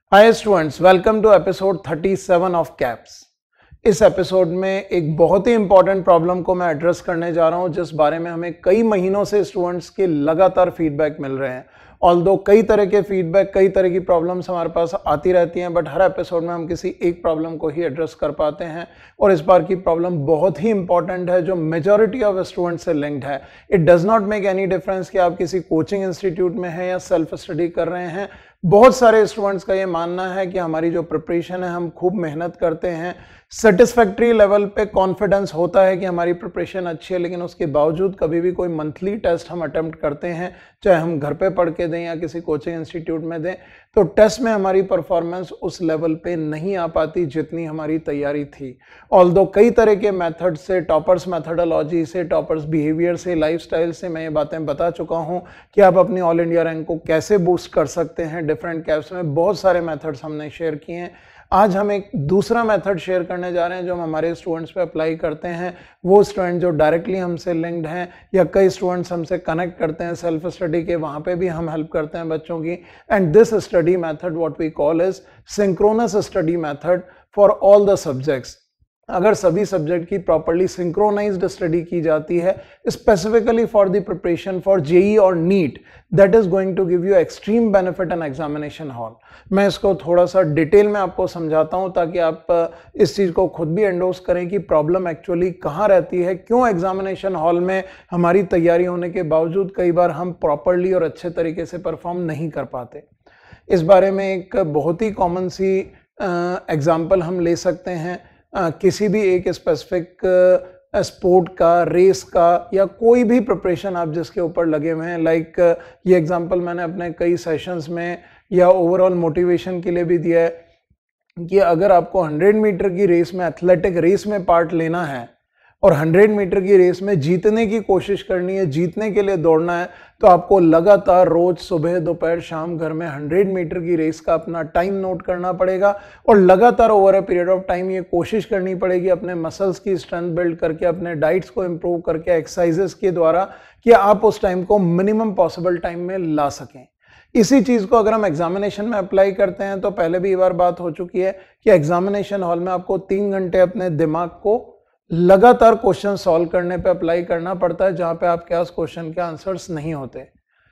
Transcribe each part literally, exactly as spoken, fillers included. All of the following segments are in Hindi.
Hi students, welcome to episode thirty seven of caps. इस एपिसोड में एक बहुत ही इंपॉर्टेंट प्रॉब्लम को मैं एड्रेस करने जा रहा हूं, जिस बारे में हमें कई महीनों से स्टूडेंट्स के लगातार फीडबैक मिल रहे हैं। ऑल्दो कई तरह के फीडबैक, कई तरह की प्रॉब्लम्स हमारे पास आती रहती हैं, बट हर एपिसोड में हम किसी एक प्रॉब्लम को ही एड्रेस कर पाते हैं। और इस बार की प्रॉब्लम बहुत ही इंपॉर्टेंट है, जो मेजॉरिटी ऑफ स्टूडेंट्स से लिंक्ड है। It does not make any difference कि आप किसी कोचिंग इंस्टीट्यूट में हैं या सेल्फ स्टडी कर रहे हैं। बहुत सारे स्टूडेंट्स का ये मानना है कि हमारी जो प्रिपरेशन है, हम खूब मेहनत करते हैं, सेटिस्फैक्ट्री लेवल पे कॉन्फिडेंस होता है कि हमारी प्रिपरेशन अच्छी है, लेकिन उसके बावजूद कभी भी कोई मंथली टेस्ट हम अटेम्प्ट करते हैं, चाहे हम घर पे पढ़ के दें या किसी कोचिंग इंस्टीट्यूट में दें, तो टेस्ट में हमारी परफॉर्मेंस उस लेवल पे नहीं आ पाती जितनी हमारी तैयारी थी। ऑल्दो कई तरह के मेथड से, टॉपर्स मेथडोलॉजी से, टॉपर्स बिहेवियर से, लाइफस्टाइल से मैं ये बातें बता चुका हूँ कि आप अपनी ऑल इंडिया रैंक को कैसे बूस्ट कर सकते हैं। डिफरेंट कैप्स में बहुत सारे मेथड्स हमने शेयर किए हैं। आज हम एक दूसरा मेथड शेयर करने जा रहे हैं जो हम हमारे स्टूडेंट्स पे अप्लाई करते हैं। वो स्टूडेंट जो डायरेक्टली हमसे लिंक्ड हैं, या कई स्टूडेंट्स हमसे कनेक्ट करते हैं सेल्फ स्टडी के, वहाँ पे भी हम हेल्प करते हैं बच्चों की। And this study method what we call is synchronous study method for all the subjects. अगर सभी सब्जेक्ट की प्रॉपर्ली सिंक्रोनाइज्ड स्टडी की जाती है, specifically for the preparation for JEE और NEET, that is going to give you extreme benefit in examination hall. मैं इसको थोड़ा सा डिटेल में आपको समझाता हूं ताकि आप इस चीज को खुद भी एंडोर्स करें कि प्रॉब्लम एक्चुअली कहां रहती है, क्यों एग्जामिनेशन हॉल में हमारी तैयारी होने के बावजूद कई बार हम प्रॉपरली और अच्छे तरीके से परफॉर्म नहीं कर पाते। इस बारे में एक बहुत ही कॉमन सी एग्जाम्पल हम ले सकते हैं। Uh, किसी भी एक स्पेसिफिक स्पोर्ट uh, का, रेस का, या कोई भी प्रिपरेशन आप जिसके ऊपर लगे हुए हैं। लाइक like, uh, ये एग्जांपल मैंने अपने कई सेशंस में या ओवरऑल मोटिवेशन के लिए भी दिया है कि अगर आपको हंड्रेड मीटर की रेस में, एथलेटिक रेस में पार्ट लेना है और हंड्रेड मीटर की रेस में जीतने की कोशिश करनी है, जीतने के लिए दौड़ना है, तो आपको लगातार रोज सुबह, दोपहर, शाम घर में हंड्रेड मीटर की रेस का अपना टाइम नोट करना पड़ेगा और लगातार over a period of time ये कोशिश करनी पड़ेगी अपने मसल्स की स्ट्रेंथ बिल्ड करके, अपने डाइट्स को इंप्रूव करके, एक्सरसाइजेस के द्वारा, कि आप उस टाइम को मिनिमम पॉसिबल टाइम में ला सकें। इसी चीज को अगर हम एग्जामिनेशन में अप्लाई करते हैं, तो पहले भी एक बार बात हो चुकी है कि एग्जामिनेशन हॉल में आपको तीन घंटे अपने दिमाग को लगातार क्वेश्चन सॉल्व करने पे अप्लाई करना पड़ता है, जहां पे आपके पास क्वेश्चन के आंसर्स नहीं होते।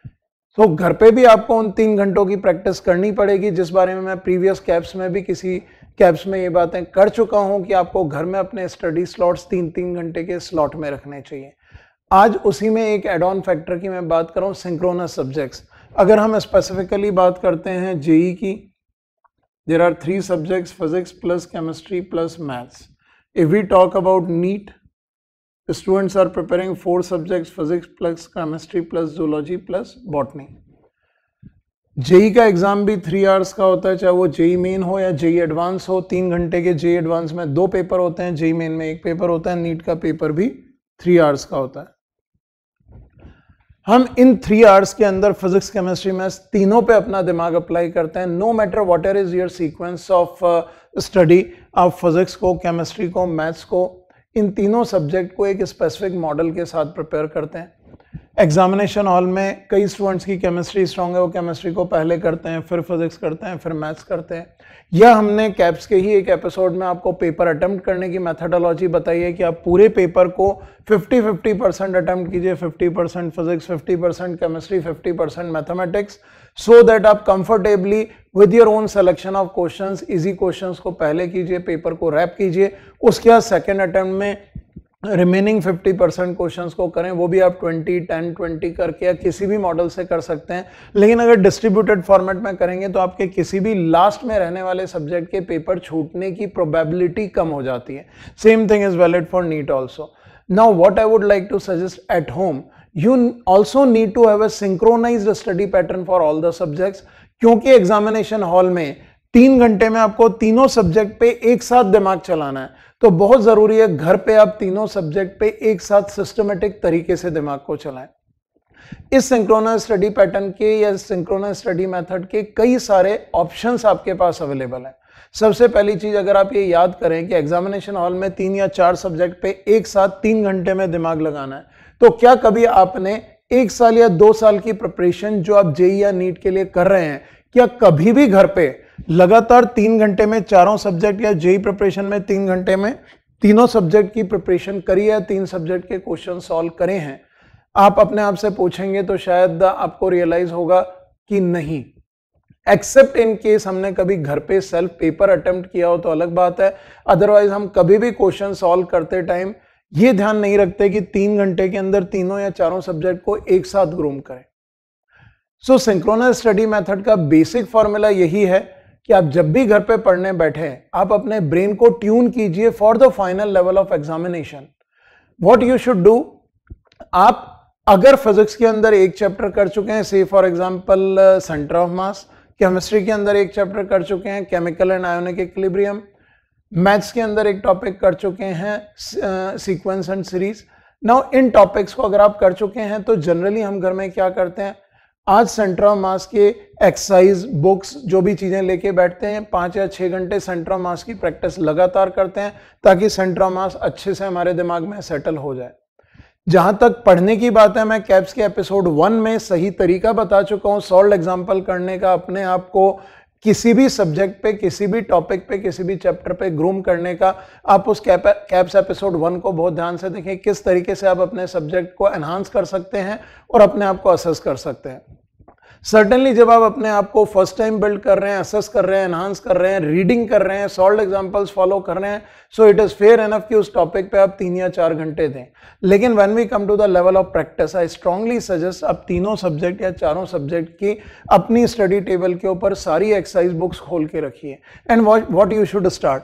तो घर पे भी आपको उन तीन घंटों की प्रैक्टिस करनी पड़ेगी, जिस बारे में मैं प्रीवियस कैप्स में भी किसी कैप्स में ये बातें कर चुका हूं कि आपको घर में अपने स्टडी स्लॉट्स तीन तीन घंटे के स्लॉट में रखने चाहिए। आज उसी में एक एड ऑन फैक्टर की मैं बात कर रहा हूं, सिंक्रोनस सब्जेक्ट्स। अगर हम स्पेसिफिकली बात करते हैं जेई की, there are three subjects, physics plus chemistry plus maths. If we talk about NEET, the students are preparing four subjects, physics plus chemistry plus zoology plus botany. JEE का एग्जाम भी थ्री आवर्स का होता है, चाहे वो जेई मेन हो या जेई एडवांस हो। तीन घंटे के जेई एडवांस में दो पेपर होते हैं, जेई मेन में एक पेपर होता है, नीट का पेपर भी थ्री आवर्स का होता है। हम इन थ्री आवर्स के अंदर फिजिक्स, केमिस्ट्री, मैथ्स तीनों पे अपना दिमाग अप्लाई करते हैं। No matter what ever is your sequence of study, आप फिजिक्स को, केमिस्ट्री को, मैथ्स को, इन तीनों सब्जेक्ट को एक स्पेसिफिक मॉडल के साथ प्रिपेयर करते हैं। एग्जामिनेशन हॉल में कई स्टूडेंट्स की केमिस्ट्री स्ट्रांग है, वो केमिस्ट्री को पहले करते हैं, फिर फिजिक्स करते हैं, फिर मैथ्स करते हैं। या हमने कैप्स के ही एक एपिसोड में आपको पेपर अटेम्प्ट करने की मेथडोलॉजी बताई है कि आप पूरे पेपर को फिफ्टी फिफ्टी परसेंट अटेम्प्ट कीजिए, fifty percent physics, fifty percent chemistry, fifty percent mathematics, so that आप comfortably with your own selection of questions, easy questions को पहले कीजिए, पेपर को रैप कीजिए, उसके बाद सेकेंड अटेम्प्ट में रिमेनिंग फिफ्टी परसेंट क्वेश्चंस को करें। वो भी आप ट्वेंटी, टेन, ट्वेंटी करके या किसी भी मॉडल से कर सकते हैं। लेकिन अगर डिस्ट्रीब्यूटेड फॉर्मेट में करेंगे तो आपके किसी भी लास्ट में रहने वाले सब्जेक्ट के पेपर छूटने की प्रोबेबिलिटी कम हो जाती है। Same thing is valid for NEET also. Now what I would like to suggest at home, you also need to have a synchronized study pattern for all the subjects, क्योंकि एग्जामिनेशन हॉल में तीन घंटे में आपको तीनों सब्जेक्ट पे एक साथ दिमाग चलाना है, तो बहुत जरूरी है घर पे आप तीनों सब्जेक्ट पे एक साथ सिस्टमेटिक तरीके से दिमाग को चलाएं। इस सिंक्रोनस स्टडी पैटर्न के या सिंक्रोनस स्टडी मेथड के कई सारे ऑप्शंस आपके पास अवेलेबल हैं। सबसे पहली चीज, अगर आप ये याद करें कि एग्जामिनेशन हॉल में तीन या चार सब्जेक्ट पे एक साथ तीन घंटे में दिमाग लगाना है, तो क्या कभी आपने एक साल या दो साल की प्रिपरेशन जो आप जेई या नीट के लिए कर रहे हैं, क्या कभी भी घर पे लगातार तीन घंटे में चारों सब्जेक्ट या जेई प्रिपरेशन में तीन घंटे में तीनों सब्जेक्ट की प्रिपरेशन करी है, तीन सब्जेक्ट के क्वेश्चन सॉल्व करे हैं, आप अपने आप से पूछेंगे तो शायद आपको रियलाइज होगा कि नहीं, एक्सेप्ट इन केस हमने कभी घर पे सेल्फ पेपर अटेम्प्ट किया हो तो अलग बात है। अदरवाइज हम कभी भी क्वेश्चन सॉल्व करते टाइम ये ध्यान नहीं रखते कि तीन घंटे के अंदर तीनों या चारों सब्जेक्ट को एक साथ ग्रूम करें। सो सिंक्रोनस स्टडी मेथड का बेसिक फॉर्मूला यही है कि आप जब भी घर पे पढ़ने बैठे आप अपने ब्रेन को ट्यून कीजिए for the final level of examination. What you should do, आप अगर फिजिक्स के अंदर एक चैप्टर कर चुके हैं, say for example centre of mass, chemistry के अंदर एक चैप्टर कर चुके हैं chemical and ionic equilibrium, maths के अंदर एक टॉपिक कर चुके हैं सीक्वेंस एंड सीरीज। नाउ इन टॉपिक्स को अगर आप कर चुके हैं तो जनरली हम घर में क्या करते हैं, आज सेंटर ऑफ मास के एक्सरसाइज बुक्स जो भी चीजें लेके बैठते हैं, पांच या छह घंटे सेंटर ऑफ मास की प्रैक्टिस लगातार करते हैं ताकि सेंटर ऑफ मास अच्छे से हमारे दिमाग में सेटल हो जाए। जहां तक पढ़ने की बात है, मैं कैप्स के एपिसोड वन में सही तरीका बता चुका हूं सॉल्व एग्जाम्पल करने का, अपने आप को किसी भी सब्जेक्ट पे, किसी भी टॉपिक पे, किसी भी चैप्टर पे ग्रूम करने का। आप उस कैप कैप्स एपिसोड वन को बहुत ध्यान से देखें, किस तरीके से आप अपने सब्जेक्ट को एनहांस कर सकते हैं और अपने आप को असेस कर सकते हैं। सर्टेनली जब आप अपने आप को फर्स्ट टाइम बिल्ड कर रहे हैं, असेस कर रहे हैं, एनहांस कर रहे हैं, रीडिंग कर रहे हैं, सॉल्व एग्जांपल्स फॉलो कर रहे हैं, so it is fair enough कि उस टॉपिक पे आप तीन या चार घंटे दें। लेकिन when we come to the level of practice, I strongly suggest आप तीनों सब्जेक्ट या चारों सब्जेक्ट की अपनी स्टडी टेबल के ऊपर सारी एक्सरसाइज बुक्स खोल के रखिए। And what you should start,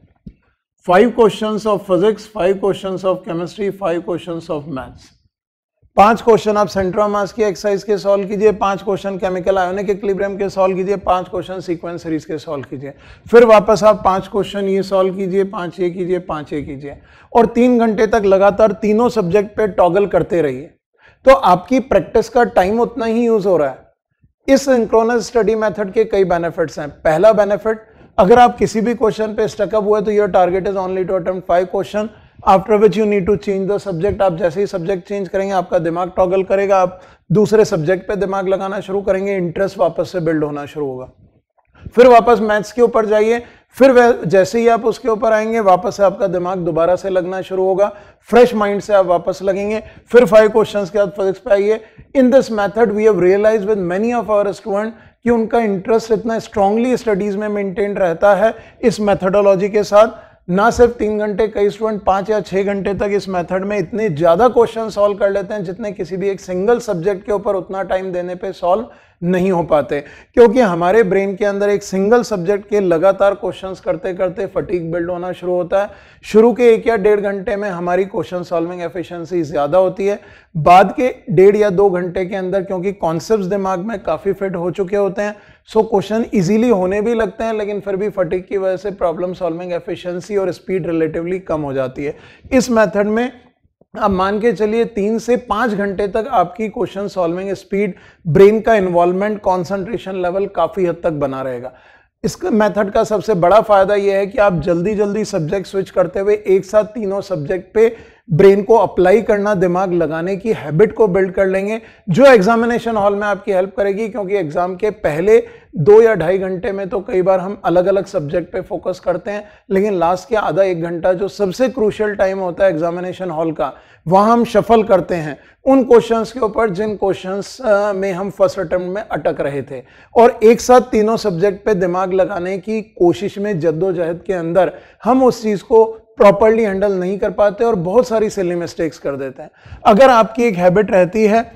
five questions of physics, five questions of chemistry, five questions of maths. पांच क्वेश्चन आप सेंटर ऑफ मास की एक्सरसाइज के सॉल्व कीजिए, पांच क्वेश्चन केमिकल आयोनिक इक्विलिब्रियम के सॉल्व कीजिए, पांच क्वेश्चन सीक्वेंस सीरीज के सॉल्व कीजिए, फिर वापस आप पांच क्वेश्चन ये सॉल्व कीजिए, पांच ये कीजिए, पांच ये कीजिए, और तीन घंटे तक लगातार तीनों सब्जेक्ट पे टॉगल करते रहिए। तो आपकी प्रैक्टिस का टाइम उतना ही यूज हो रहा है। इस सिंक्रोनस स्टडी मेथड के कई बेनिफिट्स हैं। पहला बेनिफिट, अगर आप किसी भी क्वेश्चन पे स्टकअप हुए तो your target is only to attempt five question, after which you need to change the subject. आप जैसे ही सब्जेक्ट चेंज करेंगे आपका दिमाग टॉगल करेगा, आप दूसरे सब्जेक्ट पे दिमाग लगाना शुरू करेंगे, इंटरेस्ट वापस से बिल्ड होना शुरू होगा। फिर वापस मैथ्स के ऊपर जाइए, फिर जैसे ही आप उसके ऊपर आएंगे वापस से आपका दिमाग दोबारा से लगना शुरू होगा, फ्रेश माइंड से आप वापस लगेंगे, फिर फाइव क्वेश्चंस के बाद फिजिक्स पे आइए। In this method we have realised with many of our student कि उनका इंटरेस्ट इतना स्ट्रांगली स्टडीज में मेंटेन रहता है इस मेथडोलॉजी के साथ। ना सिर्फ तीन घंटे, कई स्टूडेंट पांच या छह घंटे तक इस मेथड में इतने ज्यादा क्वेश्चन सॉल्व कर लेते हैं जितने किसी भी एक सिंगल सब्जेक्ट के ऊपर उतना टाइम देने पे सॉल्व नहीं हो पाते, क्योंकि हमारे ब्रेन के अंदर एक सिंगल सब्जेक्ट के लगातार क्वेश्चंस करते करते फटीग बिल्ड होना शुरू होता है। शुरू के एक या डेढ़ घंटे में हमारी क्वेश्चन सॉल्विंग एफिशिएंसी ज्यादा होती है, बाद के डेढ़ या दो घंटे के अंदर क्योंकि कॉन्सेप्ट्स दिमाग में काफी फिट हो चुके होते हैं, सो क्वेश्चन इजीली होने भी लगते हैं, लेकिन फिर भी फटीग की वजह से प्रॉब्लम सॉल्विंग एफिशिएंसी और स्पीड रिलेटिवली कम हो जाती है। इस मेथड में अब मान के चलिए तीन से पांच घंटे तक आपकी क्वेश्चन सॉल्विंग स्पीड, ब्रेन का इन्वॉल्वमेंट, कंसंट्रेशन लेवल काफी हद तक बना रहेगा। इस मेथड का सबसे बड़ा फायदा यह है कि आप जल्दी जल्दी सब्जेक्ट स्विच करते हुए एक साथ तीनों सब्जेक्ट पे ब्रेन को अप्लाई करना, दिमाग लगाने की हैबिट को बिल्ड कर लेंगे, जो एग्जामिनेशन हॉल में आपकी हेल्प करेगी। क्योंकि एग्जाम के पहले दो या ढाई घंटे में तो कई बार हम अलग अलग सब्जेक्ट पे फोकस करते हैं, लेकिन लास्ट के आधा एक घंटा जो सबसे क्रूशियल टाइम होता है एग्जामिनेशन हॉल का, वहां हम शफल करते हैं उन क्वेश्चंस के ऊपर जिन क्वेश्चंस में हम फर्स्ट अटेम्प्ट में अटक रहे थे, और एक साथ तीनों सब्जेक्ट पे दिमाग लगाने की कोशिश में, जद्दोजहद के अंदर हम उस चीज को प्रॉपर्ली हैंडल नहीं कर पाते और बहुत सारी सिली मिस्टेक्स कर देते हैं। अगर आपकी एक हैबिट रहती है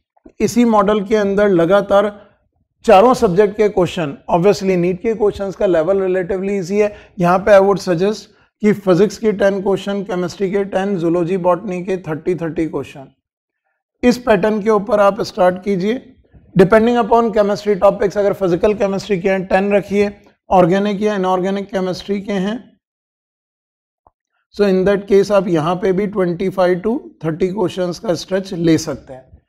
इसी मॉडल के अंदर लगातार चारों सब्जेक्ट के क्वेश्चन, ऑब्वियसली नीट के क्वेश्चंस का लेवल रिलेटिवली इजी है, यहाँ पे आई वुड सजेस्ट कि फिजिक्स के टेन क्वेश्चन, केमिस्ट्री के टेन, जूलॉजी बॉटनी के थर्टी थर्टी क्वेश्चन, इस पैटर्न के ऊपर आप स्टार्ट कीजिए। डिपेंडिंग अपॉन केमिस्ट्री टॉपिक्स, अगर फिजिकल केमिस्ट्री के हैं टेन रखिए, ऑर्गेनिक या इनऑर्गेनिक केमिस्ट्री के हैं सो इन दैट केस आप यहाँ पे भी twenty five to thirty questions का स्ट्रेच ले सकते हैं।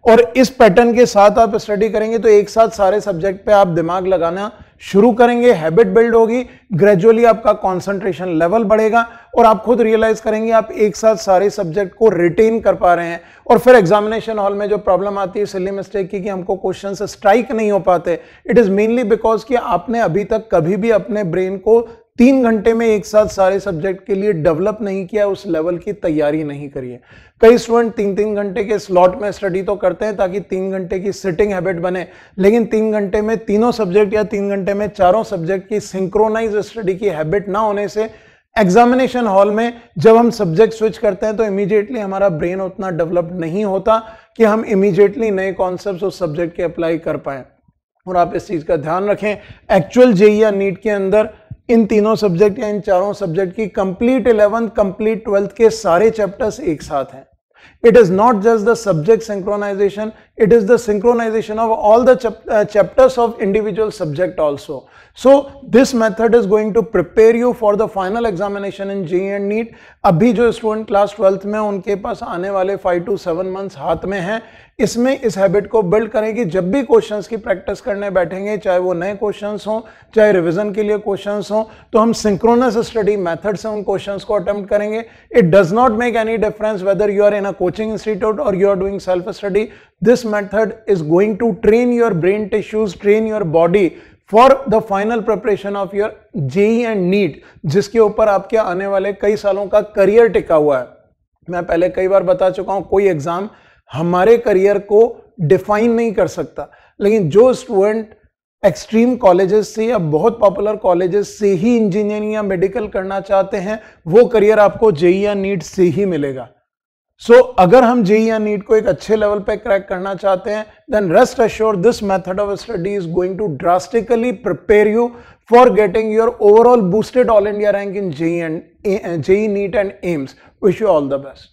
और इस पैटर्न के साथ आप स्टडी करेंगे तो एक साथ सारे सब्जेक्ट पे आप दिमाग लगाना शुरू करेंगे, हैबिट बिल्ड होगी, ग्रेजुअली आपका कंसंट्रेशन लेवल बढ़ेगा और आप खुद रियलाइज करेंगे आप एक साथ सारे सब्जेक्ट को रिटेन कर पा रहे हैं। और फिर एग्जामिनेशन हॉल में जो प्रॉब्लम आती है सिली मिस्टेक की कि हमको क्वेश्चन से स्ट्राइक नहीं हो पाते, इट इज मेनली बिकॉज कि आपने अभी तक कभी भी अपने ब्रेन को तीन घंटे में एक साथ सारे सब्जेक्ट के लिए डेवलप नहीं किया, उस लेवल की तैयारी नहीं करी है। कई स्टूडेंट तीन तीन घंटे के स्लॉट में स्टडी तो करते हैं ताकि तीन घंटे की सिटिंग हैबिट बने, लेकिन तीन घंटे में तीनों सब्जेक्ट या तीन घंटे में चारों सब्जेक्ट की सिंक्रोनाइज स्टडी की हैबिट ना होने से एग्जामिनेशन हॉल में जब हम सब्जेक्ट स्विच करते हैं तो इमीडिएटली हमारा ब्रेन उतना डेवलप नहीं होता कि हम इमीडिएटली नए कॉन्सेप्ट्स उस सब्जेक्ट के अप्लाई कर पाए। और आप इस चीज का ध्यान रखें, एक्चुअल जेईई या नीट के अंदर इन तीनों सब्जेक्ट या इन चारों सब्जेक्ट की कंप्लीट इलेवेंथ कंप्लीट ट्वेल्थ के सारे चैप्टर्स एक साथ हैं। It is not just the subject synchronization, it is the synchronization of all the chap uh, chapters of individual subject also. So this method is going to prepare you for the final examination in J E E and NEET. अभी जो स्टूडेंट क्लास ट्वेल्थ में उनके पास आने वाले फाइव टू सेवन मंथ्स हाथ में हैं, इसमें इस हैबिट को बिल्ड करें कि जब भी क्वेश्चंस की प्रैक्टिस करने बैठेंगे, चाहे वो नए क्वेश्चंस हों चाहे रिवीजन के लिए क्वेश्चंस हों, तो हम सिंक्रोनस स्टडी मेथड से उन क्वेश्चंस को अटेम्प्ट करेंगे। It does not make any difference whether you are in a coaching institute और you are doing self study. This method is going to train your brain tissues, train your body for the final preparation of your JEE and NEET, जिसके ऊपर आपके आने वाले कई सालों का करियर टिका हुआ है। मैं पहले कई बार बता चुका हूं, कोई एग्जाम हमारे करियर को डिफाइन नहीं कर सकता, लेकिन जो स्टूडेंट एक्सट्रीम कॉलेजेस से या बहुत पॉपुलर कॉलेजेस से ही इंजीनियरिंग या मेडिकल करना चाहते हैं, वो करियर आपको जेईई या नीट से ही मिलेगा। सो so, अगर हम जेईई या नीट को एक अच्छे लेवल पे क्रैक करना चाहते हैं, then rest assured this method of study is going to drastically prepare you for getting your overall boosted all India rank in JEE and JEE NEET and AIIMS. Wish you all the best.